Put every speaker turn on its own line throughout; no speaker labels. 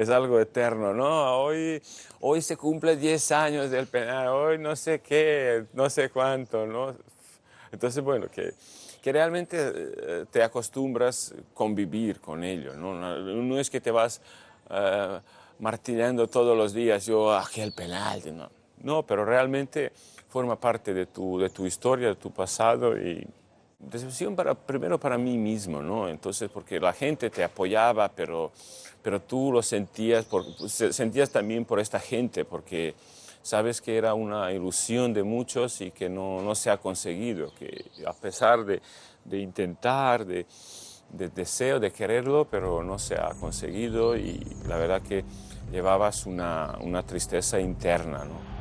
es algo eterno, ¿no? Hoy se cumple 10 años del penal, hoy no sé qué, no sé cuánto, ¿no? Entonces, bueno, que realmente te acostumbras a convivir con ello, ¿no? No es que te vas martillando todos los días, yo, aquel penalti, no. No, pero realmente forma parte de tu historia, de tu pasado y decepción primero para mí mismo, ¿no? Entonces, porque la gente te apoyaba, pero tú lo sentías, sentías también por esta gente, porque sabes que era una ilusión de muchos y que no se ha conseguido, que a pesar de intentar, de deseo de quererlo, pero no se ha conseguido y la verdad que llevabas una tristeza interna, ¿no?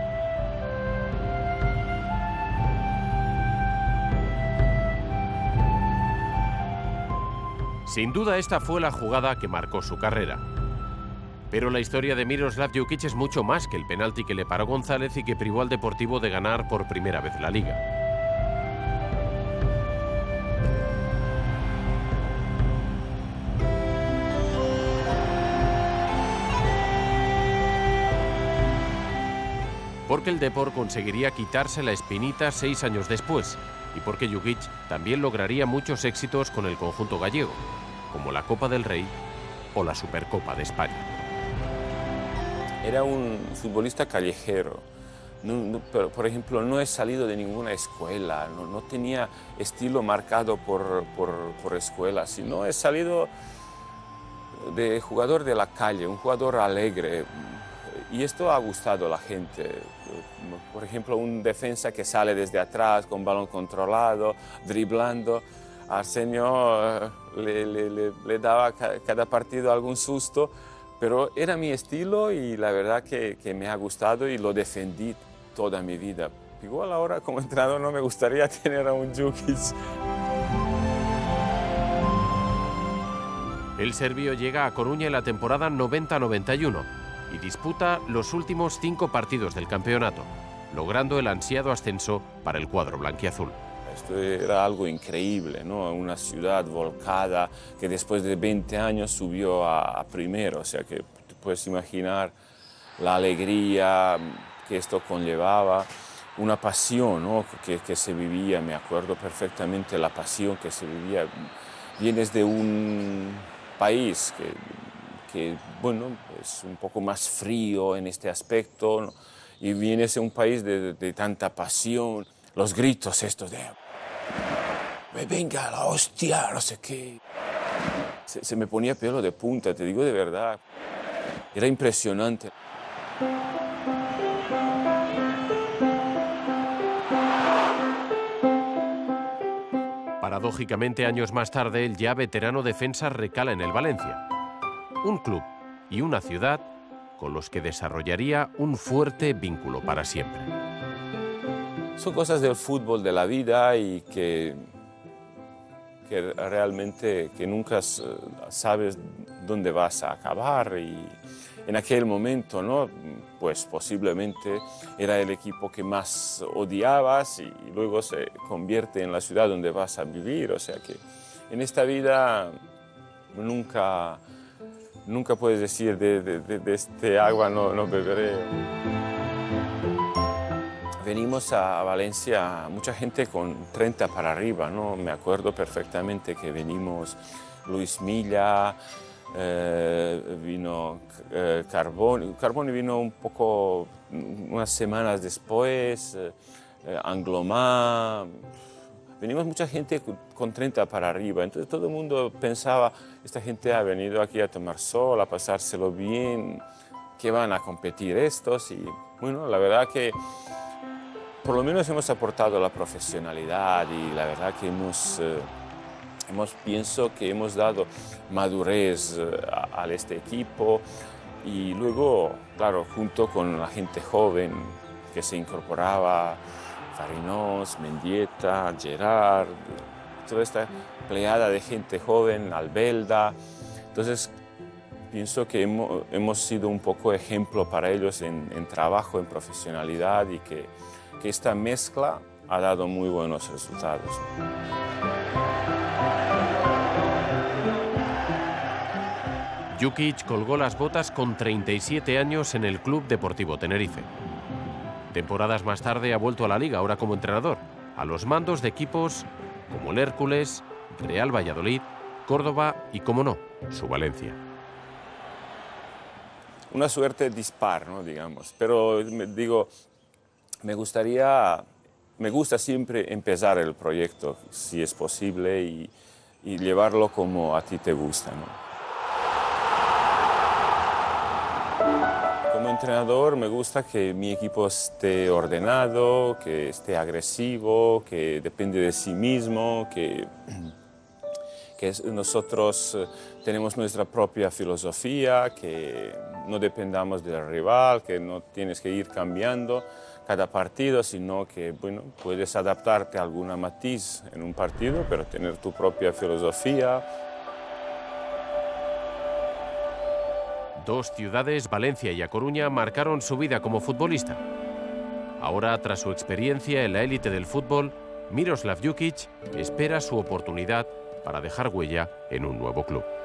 Sin duda esta fue la jugada que marcó su carrera. Pero la historia de Miroslav Jukic es mucho más que el penalti que le paró González y que privó al Deportivo de ganar por primera vez la Liga. Porque el Depor conseguiría quitarse la espinita 6 años después y porque Jukic también lograría muchos éxitos con el conjunto gallego, como la Copa del Rey o la Supercopa de España.
Era un futbolista callejero. Pero, por ejemplo, no he salido de ninguna escuela, no tenía estilo marcado por escuela, sino he salido de jugador de la calle, un jugador alegre. Y esto ha gustado a la gente. Por ejemplo, un defensa que sale desde atrás con balón controlado, driblando. Arsenio le daba cada partido algún susto, pero era mi estilo y la verdad que me ha gustado y lo defendí toda mi vida. Igual ahora como entrenador no me gustaría tener a un Jukic.
El serbio llega a Coruña en la temporada 90-91 y disputa los últimos 5 partidos del campeonato, logrando el ansiado ascenso para el cuadro blanquiazul.
Esto era algo increíble, ¿no? Una ciudad volcada que después de 20 años subió a primero, o sea que te puedes imaginar la alegría que esto conllevaba, una pasión, ¿no? que se vivía, me acuerdo perfectamente la pasión que se vivía. Vienes de un país que bueno, es un poco más frío en este aspecto, ¿no? Y vienes de un país de tanta pasión, los gritos estos de venga la hostia, no sé qué. Se me ponía pelo de punta, te digo de verdad. Era impresionante.
Paradójicamente, años más tarde, el ya veterano defensa recala en el Valencia. Un club y una ciudad con los que desarrollaría un fuerte vínculo para siempre.
Son cosas del fútbol, de la vida y que realmente que nunca sabes dónde vas a acabar y en aquel momento, ¿no? Pues posiblemente era el equipo que más odiabas y luego se convierte en la ciudad donde vas a vivir, o sea que en esta vida nunca puedes decir de este agua no beberé. Venimos a Valencia, mucha gente con 30 para arriba, ¿no? Me acuerdo perfectamente que venimos Luis Milla, vino Carboni vino un poco, unas semanas después, Anglomá. Venimos mucha gente con 30 para arriba, entonces todo el mundo pensaba, esta gente ha venido aquí a tomar sol, a pasárselo bien, que van a competir estos y bueno, la verdad que por lo menos hemos aportado la profesionalidad y la verdad que pienso que hemos dado madurez a este equipo y luego, claro, junto con la gente joven que se incorporaba, Farinós, Mendieta, Gerard, toda esta plejada de gente joven, Albelda, entonces pienso que hemos sido un poco ejemplo para ellos en trabajo, en profesionalidad y que esta mezcla ha dado muy buenos resultados.
Jukic colgó las botas con 37 años en el Club Deportivo Tenerife. Temporadas más tarde ha vuelto a la Liga, ahora como entrenador, a los mandos de equipos como el Hércules, Real Valladolid, Córdoba y, como no, su Valencia.
Una suerte dispar, ¿no? Digamos, pero me gusta siempre empezar el proyecto, si es posible, y llevarlo como a ti te gusta, ¿no? Como entrenador me gusta que mi equipo esté ordenado, que esté agresivo, que depende de sí mismo, que nosotros tenemos nuestra propia filosofía, que no dependamos del rival, que no tienes que ir cambiando cada partido, sino que bueno, puedes adaptarte a alguna matiz en un partido, pero tener tu propia filosofía.
Dos ciudades, Valencia y A Coruña, marcaron su vida como futbolista. Ahora, tras su experiencia en la élite del fútbol, Miroslav Jukic espera su oportunidad para dejar huella en un nuevo club.